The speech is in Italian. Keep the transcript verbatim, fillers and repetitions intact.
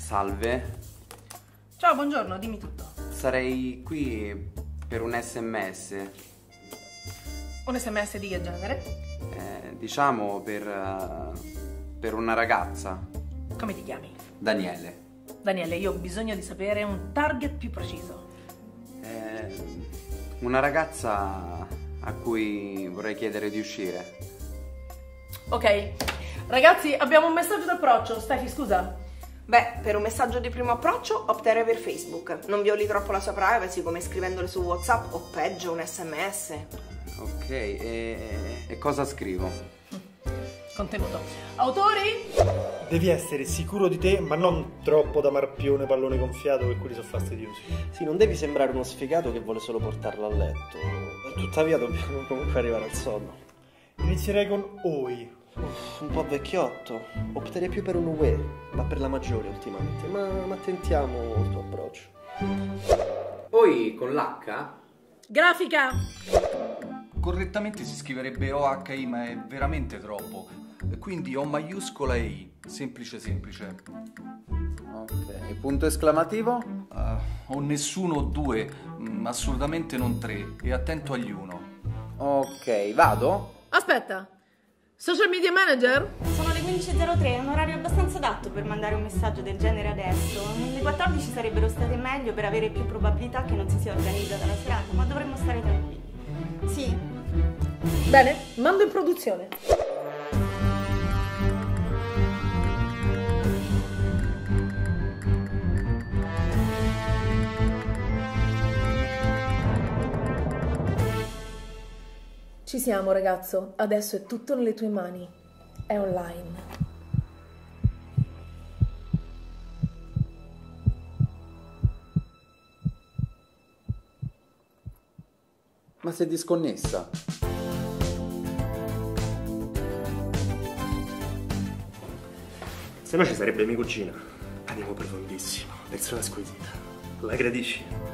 Salve. Ciao, buongiorno, dimmi tutto. Sarei qui per un sms. Un sms di che genere? Eh, diciamo per, uh, per una ragazza. Come ti chiami? Daniele. Daniele, io ho bisogno di sapere un target più preciso. Eh, una ragazza a cui vorrei chiedere di uscire. Ok, ragazzi, abbiamo un messaggio d'approccio. Stefi, scusa. Beh, per un messaggio di primo approccio opterei per Facebook. Non violi troppo la sua privacy come scrivendole su WhatsApp o peggio un sms. Ok, e, e cosa scrivo? Contenuto. Autori? Devi essere sicuro di te, ma non troppo da marpione pallone gonfiato che quelli sono fastidiosi. Sì, non devi sembrare uno sfigato che vuole solo portarla a letto. Tuttavia dobbiamo comunque arrivare al sonno. Inizierei con Oi. Uff, un po' vecchiotto. Opterei più per un U E, ma per la maggiore ultimamente. Ma, ma tentiamo il tuo approccio. Poi con l'H? Grafica. Correttamente si scriverebbe O H I, ma è veramente troppo. Quindi O maiuscola e I. Semplice semplice. Ok, punto esclamativo? Uh, o nessuno o due, mm, assolutamente non tre. E attento agli uno. Ok, vado? Aspetta. Social media manager? Sono le quindici e zero tre, è un orario abbastanza adatto per mandare un messaggio del genere adesso. Le quattordici sarebbero state meglio per avere più probabilità che non si sia organizzata la serata, ma dovremmo stare tranquilli. Sì. Bene, mando in produzione. Ci siamo, ragazzo. Adesso è tutto nelle tue mani. È online. Ma sei disconnessa? Se no ci sarebbe mia cugina. Animo profondissimo, persona squisita. La gradisci?